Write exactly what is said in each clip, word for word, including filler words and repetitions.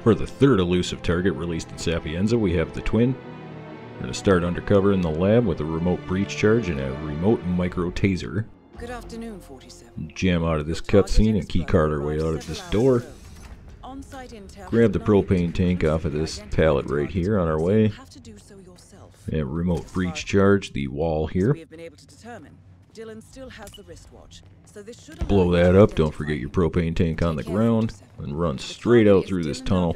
For the third elusive target released in Sapienza, we have the Twin. We're going to start undercover in the lab with a remote breach charge and a remote micro taser. Good afternoon, forty-seven. Jam out of this cutscene and keycard our way out of this door. Grab the propane tank off of this pallet right here on our way. And remote breach charge the wall here. Blow that up, don't forget your propane tank on the ground, and run straight out through this tunnel.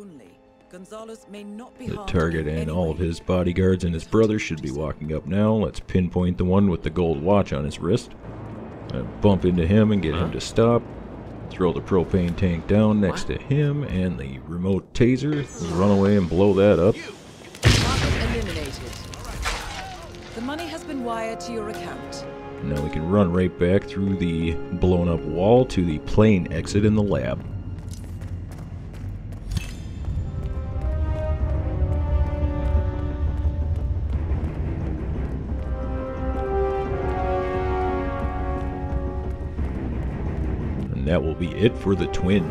The target and all of his bodyguards and his brother should be walking up now. Let's pinpoint the one with the gold watch on his wrist. And bump into him and get him to stop. Throw the propane tank down next to him and the remote taser. Run away and blow that up. The money has been wired to your account. Now we can run right back through the blown up wall to the plane exit in the lab. And that will be it for the Twin.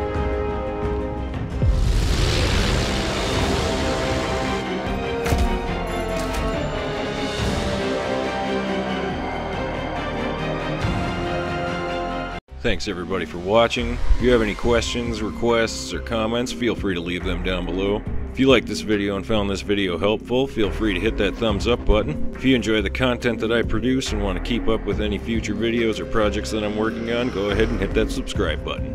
Thanks everybody for watching. If you have any questions, requests, or comments, feel free to leave them down below. If you liked this video and found this video helpful, feel free to hit that thumbs up button. If you enjoy the content that I produce and want to keep up with any future videos or projects that I'm working on, go ahead and hit that subscribe button.